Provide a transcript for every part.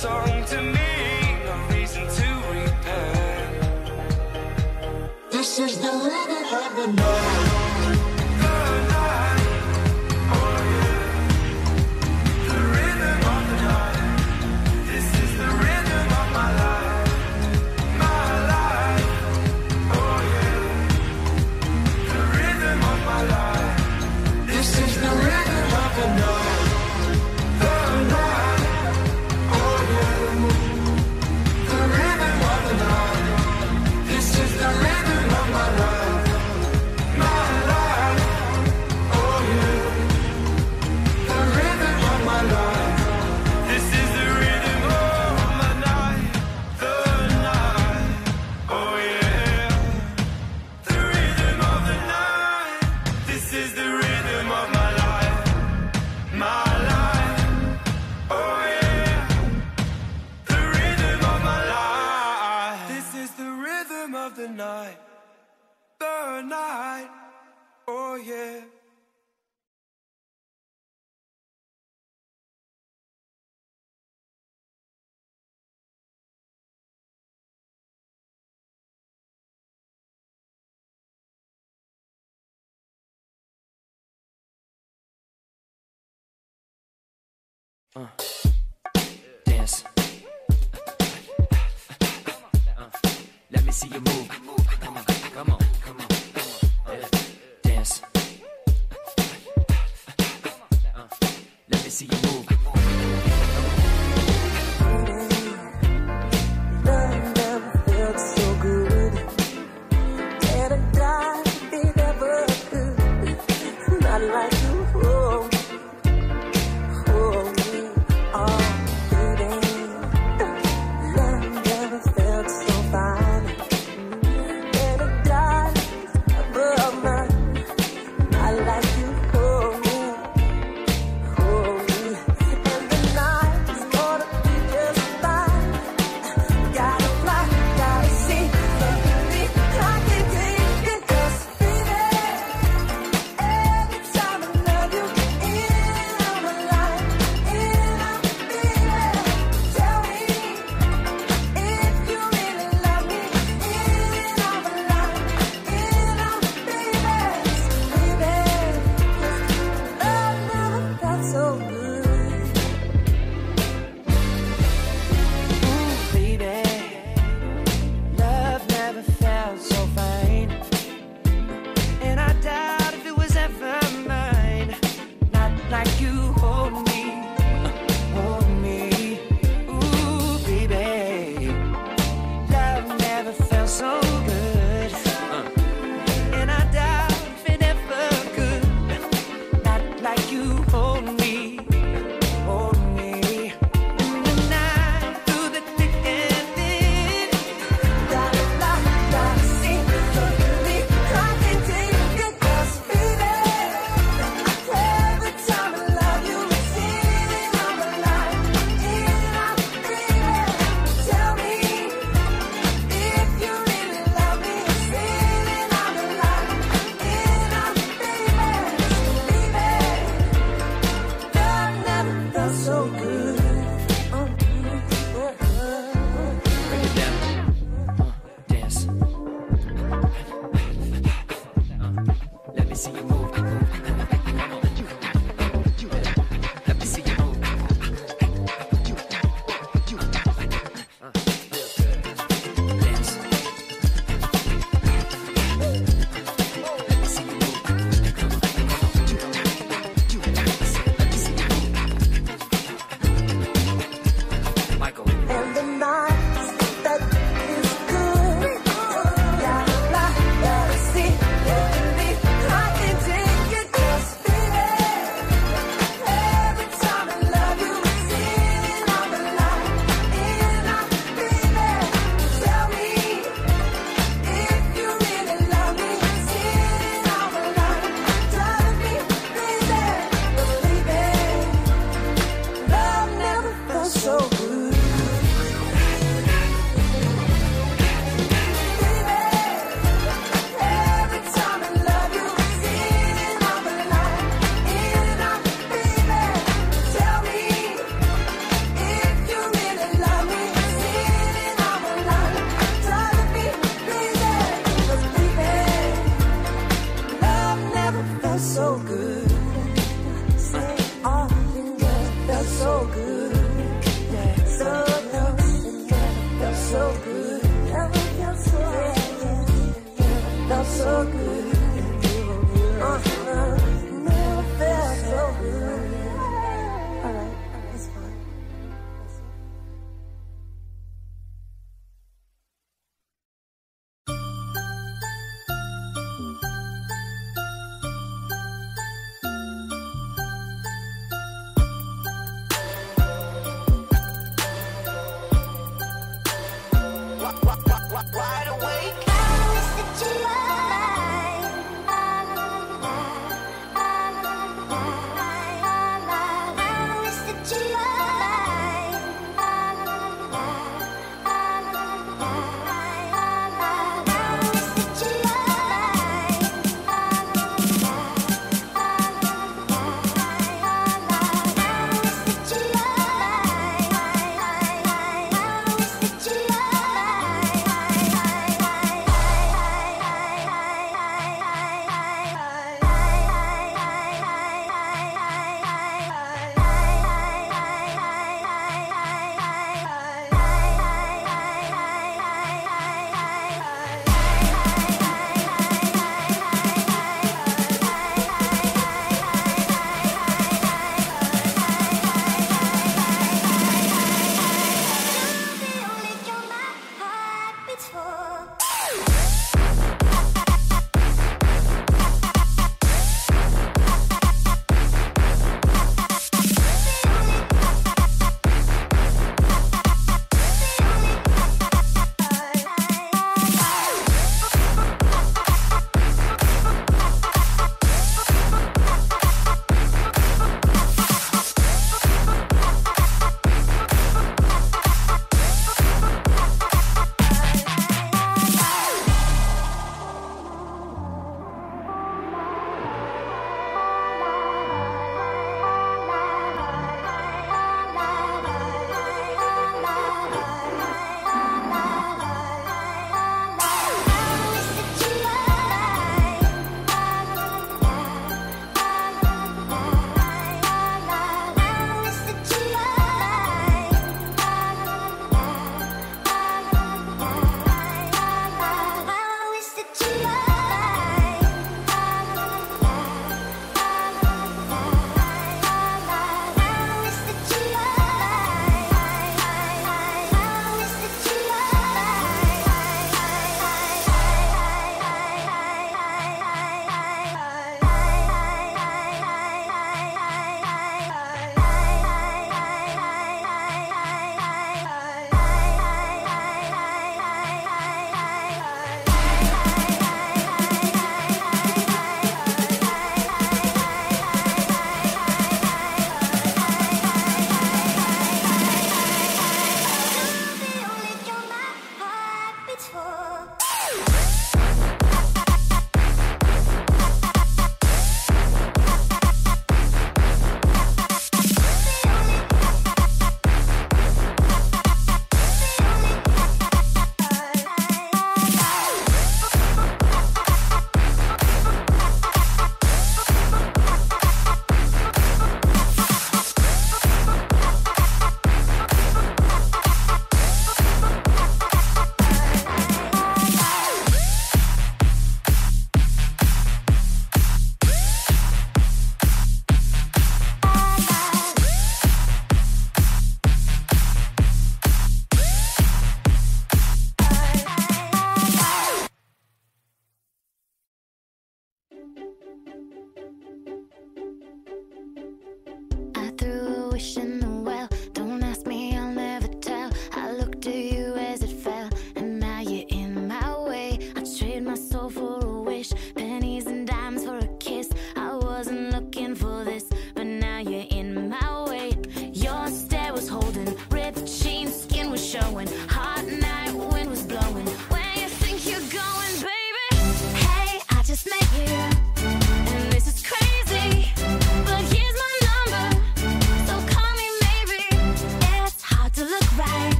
song to me, no reason to repent. This is the rhythm of the night. The night, oh yeah. Dance. Let me see you move. Come on, come on, come on. Dance. Let me see you move. Love never felt so good. Had a guy it ever could. Not like you. Oh, oh, oh, baby. Love never felt so fine.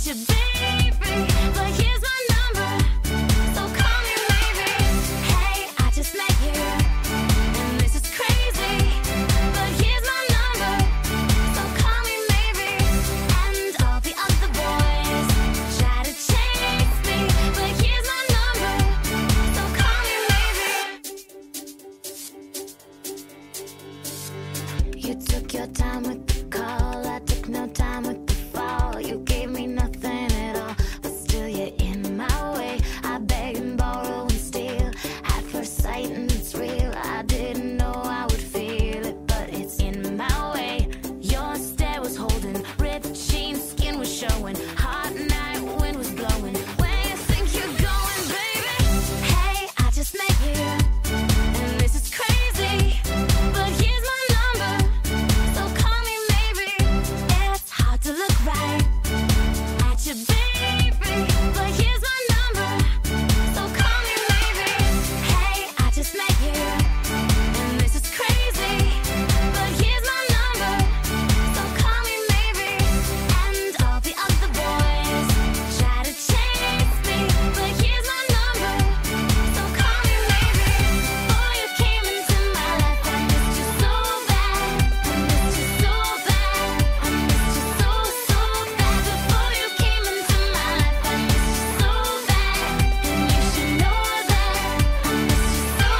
your baby, but here's my number, so call me maybe. Hey, I just met you, and this is crazy, but here's my number, so call me maybe. And all the other boys try to chase me, but here's my number, so call me maybe. You took your time with the call, I took no time with the fall. You gave me nothing at all, but still you're in my way. I beg and borrow and steal at first sight, and it's real. I didn't know I would feel it, but it's in my way. Your stare was holding, ripped jeans, skin was showing, hot night wind was blowing. Where you think you're going, baby? Hey, I just met you, and this is crazy, but here's my number, so call me maybe. It's hard to look right at your baby, but here's my number, so call me maybe. Hey, I just met you, and this is crazy, but here's my number, so call me maybe. And all the other boys try to chase me, but here's my number, so call me maybe. Before you came into my life, I missed you so bad, I missed you so bad, I missed you so, so bad. Before you came into my life, I missed you so bad, and you should know that I missed you so,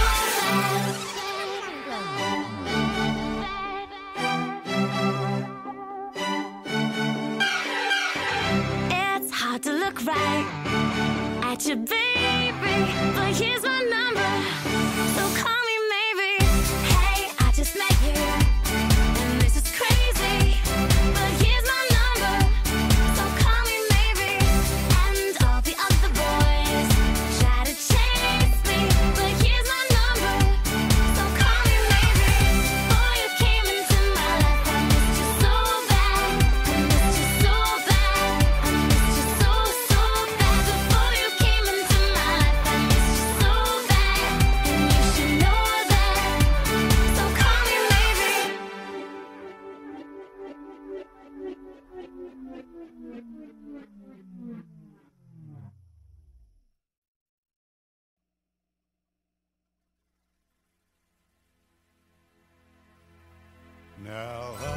so bad. It's hard to look right at your baby, but here's my number, so call me maybe. Hey, I just met you, and this is crazy, but here's my number, so call me maybe. And all the other boys try to chase me, but here's my number, so call me maybe. Before you came into my life, I missed you so bad, I missed you so bad, I missed you so, so bad. Before you came into my life, I missed you so bad, and you should know that, so call me maybe. Now I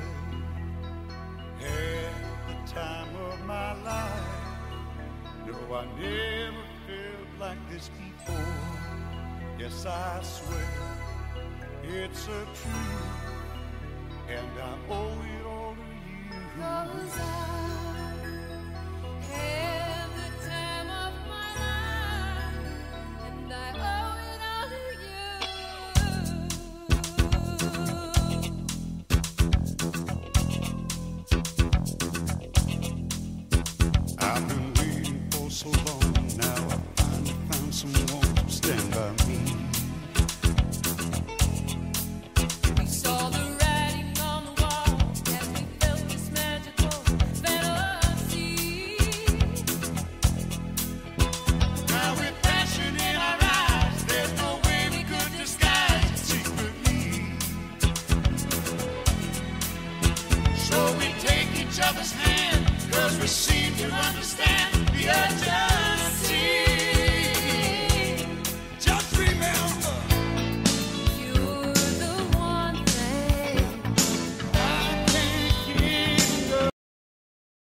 had the time of my life. No, I never felt like this before. Yes, I swear it's a truth, and I owe it all to you. 'Cause I had the time of my life, and I owe it all to you. I've been waiting for so long. Now I finally found someone to stand by me. We saw the writing on the wall as we felt this magical fantasy. Now with passion in our eyes, there's no way we could disguise it secretly. So we take each other's hand, 'cause we seem to understand